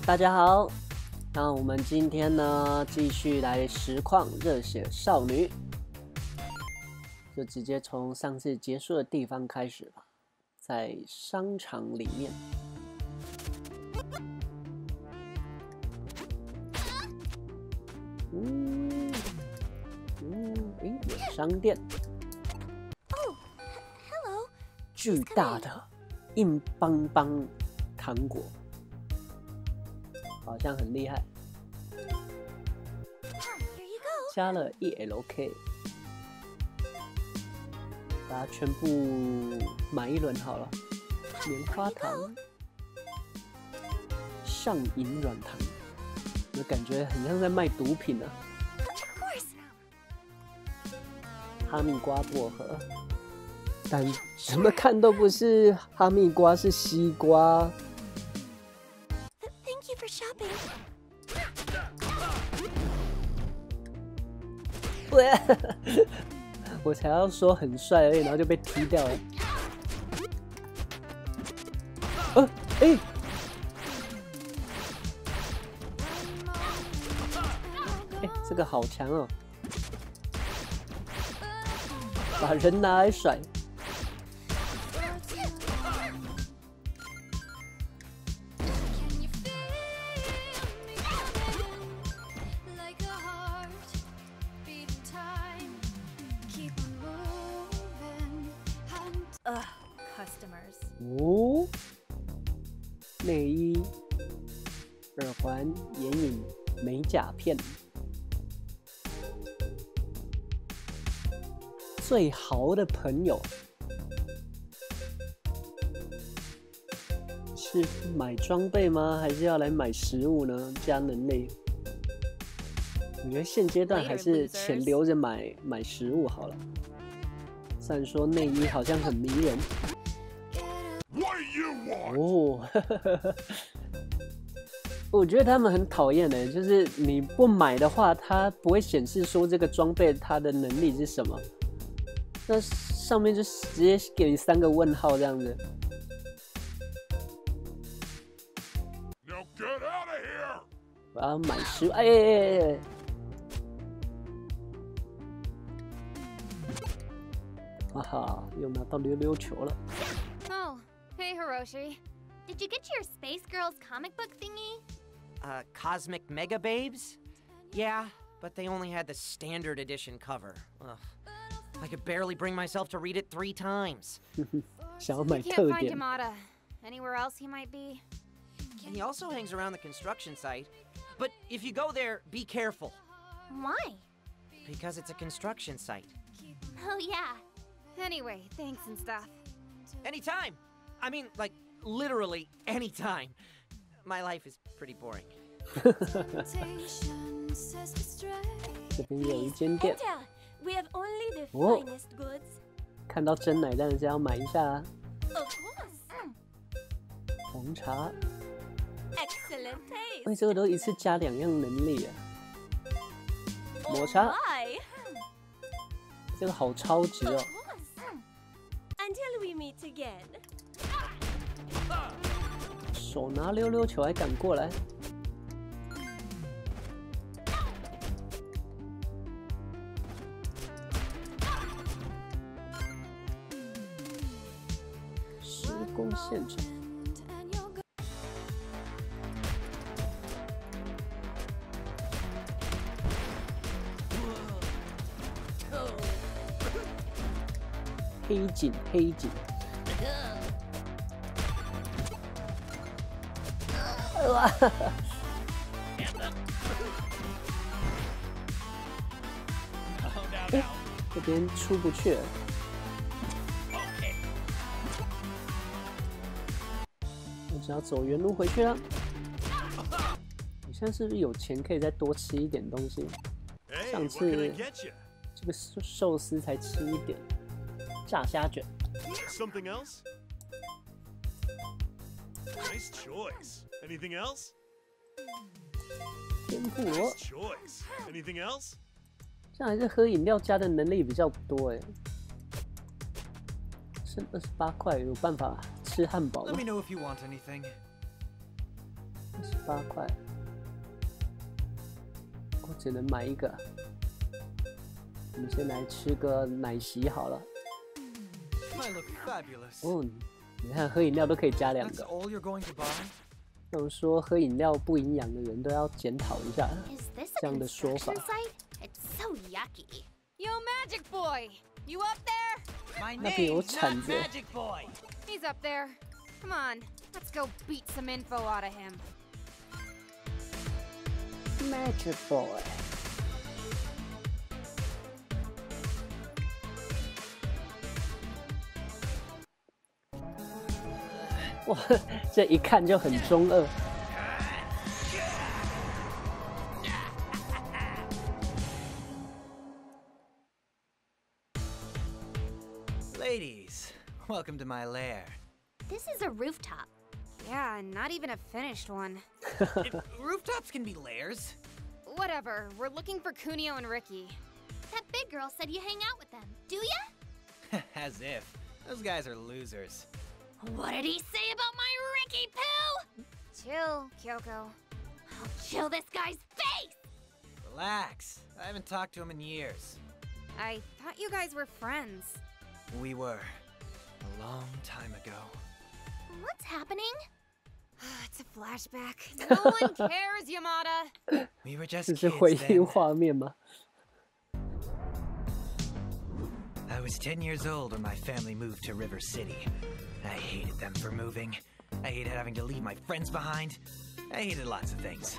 大家好，那我们今天呢继续来实况热血少女，就直接从上次结束的地方开始吧，在商场里面。有商店。 Oh, hello. 巨大的硬邦邦糖果，好像很厉害。加了1LK， 把它全部买一轮好了。棉花糖、上瘾软糖，我感觉很像在卖毒品啊。哈密瓜薄荷，但怎么看都不是哈密瓜，是西瓜。 Thank you for shopping. 我才要说很帅而已，然后就被踢掉了。这个好强哦！把人拿来甩。哦，内衣、耳环、眼影、美甲片。最好的朋友是买装备吗？还是要来买食物呢？加能力？我觉得现阶段还是钱留着买食物好了。虽然说内衣好像很迷人。哦，我觉得他们很讨厌的，就是你不买的话，它不会显示说这个装备它的能力是什么。那上面就直接给你3个问号这样子。我要买食物，哈哈，又拿到溜溜球了。 Oh, hey Hiroshi. Did you get your Space Girls comic book thingy? Cosmic Mega Babes? Yeah, but they only had the standard edition cover. Ugh. I could barely bring myself to read it 3 times. 想要买 Can't 特 find 点。 Yamada. Anywhere else he might be? He also hangs around the construction site. But if you go there, be careful. Why? Because it's a construction site. Oh yeah. Anyway, thanks and stuff. Anytime! I mean, like, literally anytime. My life is pretty boring. 这边有一间店。 We have only the Whoa. finest goods. 看到真奶当然是要买一下啊。 Of course. 红茶， Excellent taste. 这个都一次加2样能力啊。抹茶， Why? 这个好超值哦。 Until we meet again. 手拿溜溜球还敢过来。 施工现场，黑警，黑警。哇！这边出不去了。 我只要走原路回去了。你现在是不是有钱可以再多吃一点东西？上次这个寿司才吃一点，炸虾卷。 Something else? Nice choice. Anything else? 天妇罗。 Nice choice. Anything else? 这样还是喝饮料加的能力比较多哎。剩28块，有办法吃汉堡吗？ Let me know if you want anything. 28块，我只能买一个。我们先来吃个奶昔好了。 I look fabulous. 哦，你看喝饮料都可以加2 That's 个。 all you're going to buy? 那种说喝饮料不营养的人都要检讨一下 Is this 这 a 样的说法 construction。site? It's so yucky. Yo, Magic Boy! You up there? My 那边有 name's 铲 not 子。 Magic Boy. He's up there. Come on, let's go beat some info out of him. Magic Boy。哇，这一看就很中二。 Ladies, welcome to my lair. This is a rooftop. Yeah, not even a finished one. Rooftops can be lairs. Whatever, we're looking for Kunio and Ricky. That big girl said you hang out with them, do ya? As if. Those guys are losers. What did he say about my Ricky Poo? Chill, Kyoko. I'll chill this guy's face! Relax. I haven't talked to him in years. I thought you guys were friends. We were. A long time ago. What's happening? It's a flashback. No one cares, Yamada. We were 这 just 是回 kids 忆 then. 画面吗？ I was 10 years old when my family moved to River City. I hated them for moving. I hated having to leave my friends behind. I hated lots of things.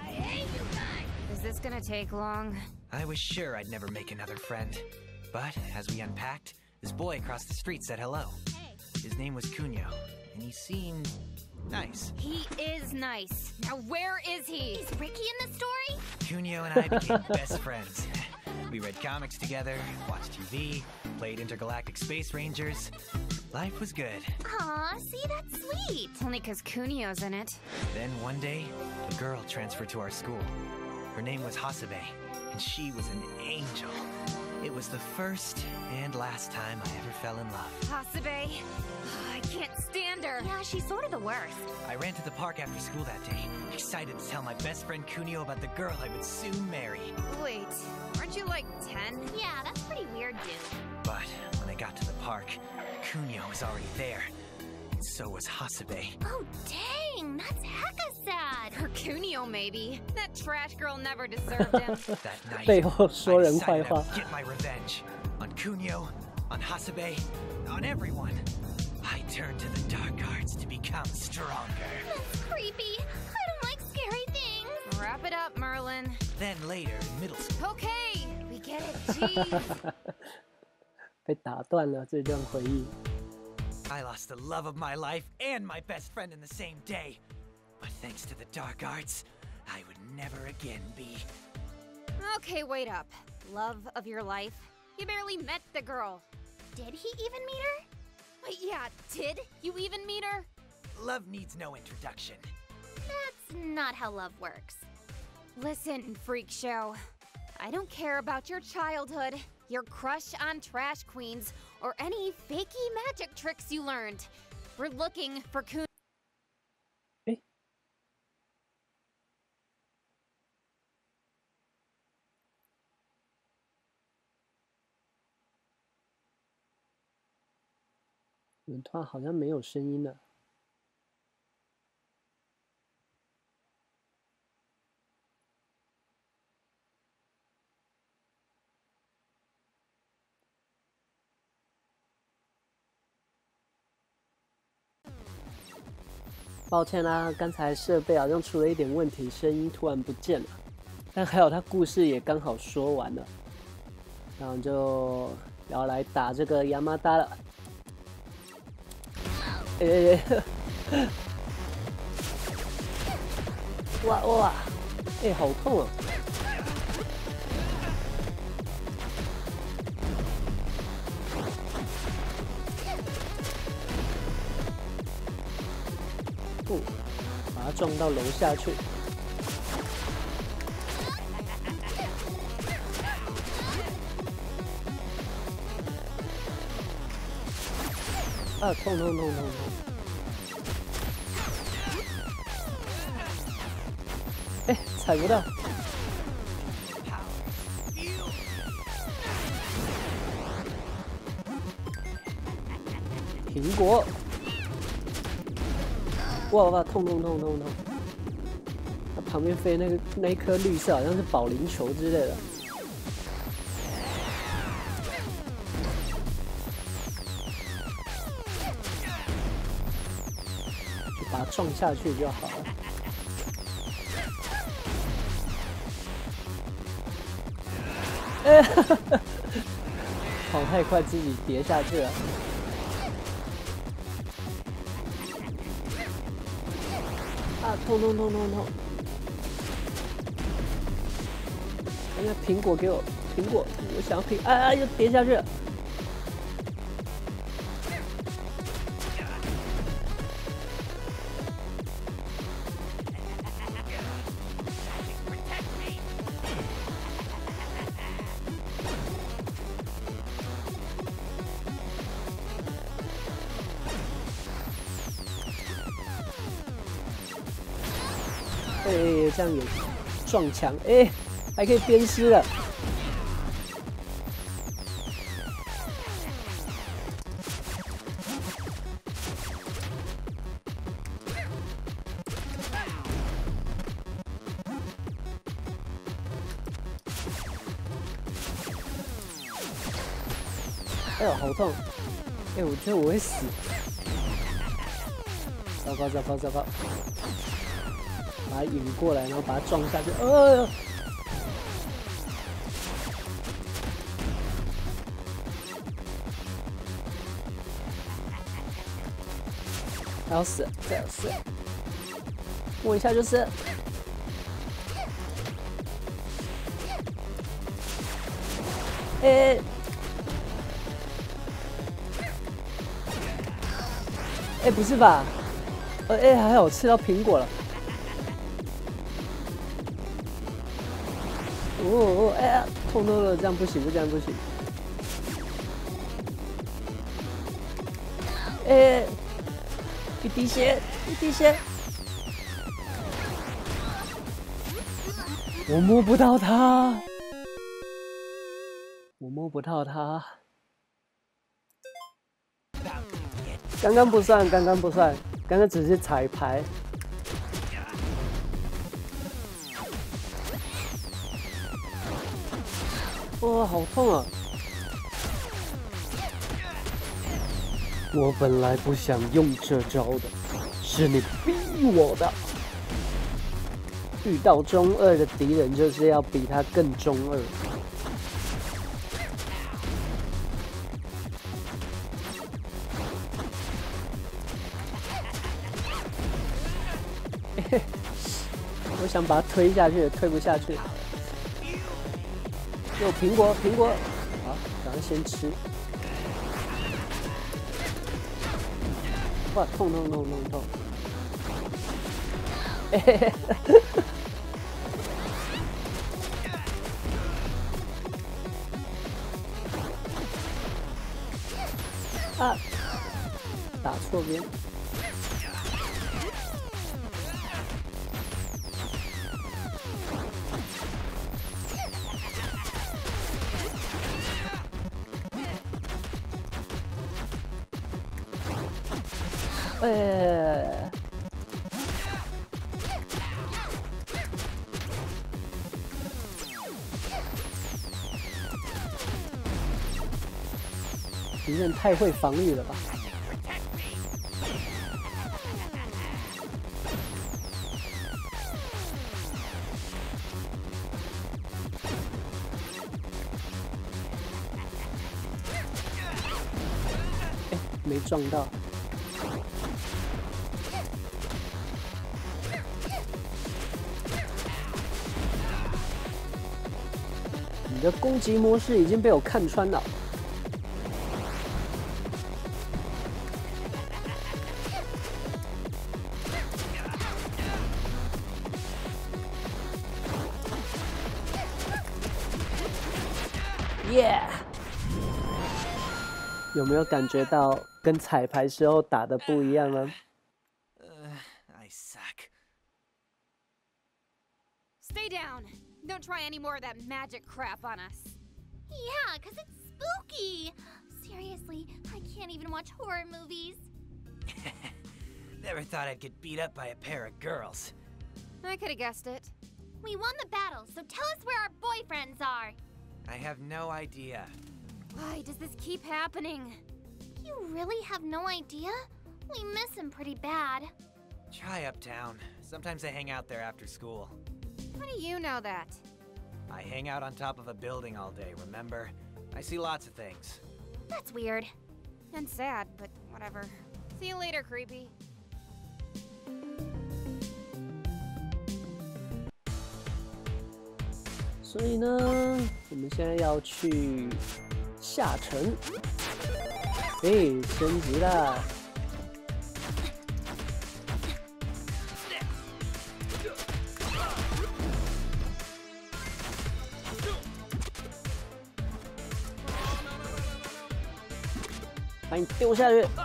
Is this gonna take long? I was sure I'd never make another friend. But as we unpacked, this boy across the street said hello. His name was Kunio, and he seemed nice. He is nice. Now where is he? Is Ricky in the story? Kunio and I became best friends. We read comics together, watched TV, played Intergalactic Space Rangers. Life was good. Aw, see, that's sweet. Only 'cause Kunio's in it. Then one day, a girl transferred to our school. Her name was Hasabe, and she was an angel. It was the first and last time I ever fell in love. Hasabe. I can't stand her. Yeah, she's sort of the worst. I ran to the park after school that day, excited to tell my best friend Kunio about the girl I would soon marry. Wait, aren't you like 10? Yeah, that's pretty weird, dude. But when I got to the park, Kunio was already there, and so was Hasabe. Oh, dang, that's hecka sad. For Kunio, maybe. That trash girl never deserved him. That night, 背后 I 说人坏 decided I 话 would。get my revenge on Kunio, on Hasabe, on everyone. I turned to the dark arts to become stronger. That's creepy. I don't like scary things. Wrap it up, Merlin. Then later, in middle school, Okay, we get it. Jeez. 被打断了这段回忆。 I lost the love of my life and my best friend in the same day. But thanks to the dark arts, I would never again be. Okay, wait up. Love of your life? You barely met the girl. Did he even meet her? Wait, yeah, did you even meet her? Love needs no introduction. That's not how love works. Listen, Freak Show. I don't care about your childhood, your crush on trash queens, or any fakey magic tricks you learned. We're looking for Kun. 诶，怎么突然好像没有声音了？抱歉啦，刚才设备好像出了一点问题，声音突然不见了。但还好，他故事也刚好说完了，然后就要来打这个亚麻达了。哇哇，好痛啊！把它撞到楼下去。啊，痛！ 哎，踩不到。苹果。哇！痛！它旁边飞那一颗绿色，好像是保龄球之类的。就把它撞下去就好了。跑太快，自己跌下去了。啊！痛！哎呀，苹果给我，苹果，我想要苹，啊！又跌下去了。哎，这样有撞墙，哎，还可以鞭尸了。哎呦，好痛！哎，我觉得我会死。糟糕！把它引过来，然后把它撞下去。还要死，再要死，摸一下就是。哎，不是吧？还好我吃到苹果了。哎呀，痛了，这样不行，这样不行。一滴血，我摸不到它，刚刚不算，刚刚只是彩排。哇，好痛啊！我本来不想用这招的，是你逼我的。遇到中二的敌人，就是要比他更中二。我想把它推下去，推不下去。有苹果，好，赶快先吃。哇，痛！啊，打错边。敌人太会防御了吧？没撞到。你的攻击模式已经被我看穿了。耶！有没有感觉到跟彩排时候打的不一样呢？ I suck. Stay down. Don't try any more of that magic crap on us. Yeah, 'cause it's spooky. Seriously, I can't even watch horror movies. Never thought I'd get beat up by a pair of girls. I could have guessed it. We won the battle, so tell us where our boyfriends are. I have no idea. Why does this keep happening? You really have no idea? We miss him pretty bad. Try Uptown. Sometimes I hang out there after school. How do you know that? I hang out on top of a building all day, remember? I see lots of things. That's weird. And sad, but whatever. See you later, creepy. 所以呢，我们现在要去下城，升级啦！把你丢下去！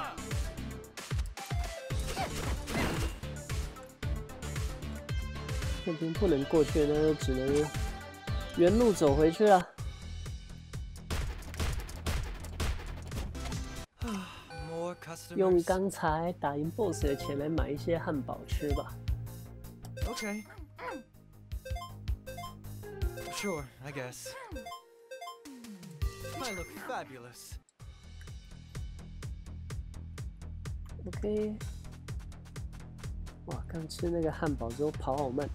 那边不能过去呢，只能原路走回去了。用刚才打赢 BOSS 的钱来买一些汉堡吃吧。 Okay. Sure, I guess. I look fabulous. OK。哇，刚吃那个汉堡之后跑好慢。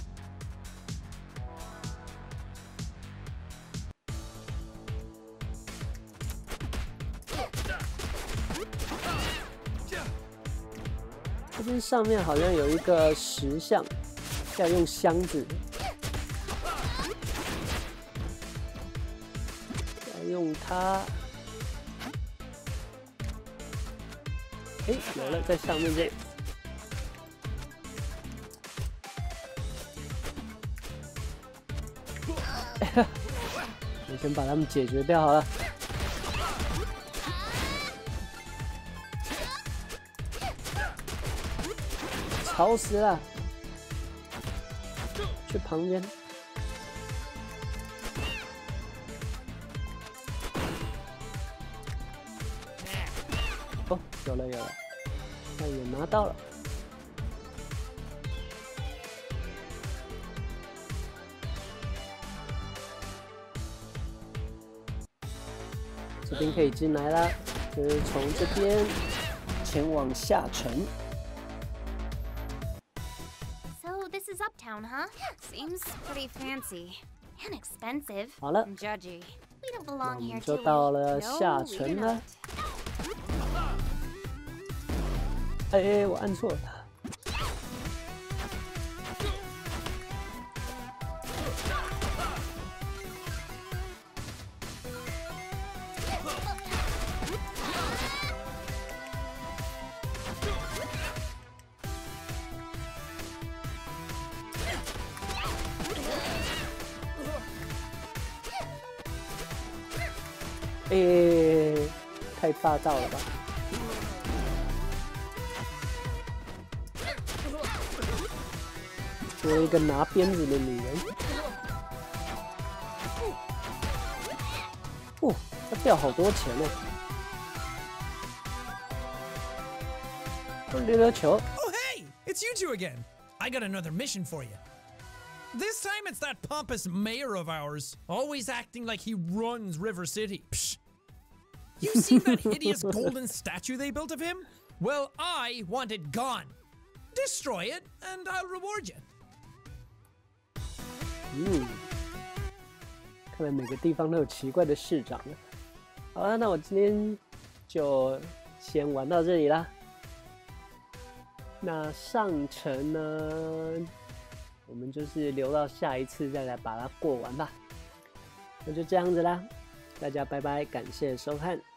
这边上面好像有一个石像，要用箱子，要用它。有了，在上面这。我先把他们解决掉好了。吵死了！去旁边。哦，有了有了，那也拿到了。这边可以进来啦，就是从这边前往下城。 So this is Uptown, huh? Seems pretty fancy. And expensive. 好了， And judgy. We don't 那 belong 我 here, 们 do 就 we? 到了 No, 下 we do 城了 not.。 我按错了。太霸道了吧！作为一个拿鞭子的女人，她掉好多钱呢。溜溜球。 Oh, hey! It's you two again. I got another mission for you. This time it's that pompous mayor of ours, always acting like he runs River City. Psh. You seen that hideous golden statue they built of him? Well, I want it gone. Destroy it, and I'll reward you. 看来每个地方都有奇怪的市长了。好了，那我今天就先玩到这里啦。那上城呢，我们就是留到下一次再来把它过完吧。那就这样子啦，大家拜拜，感谢收看。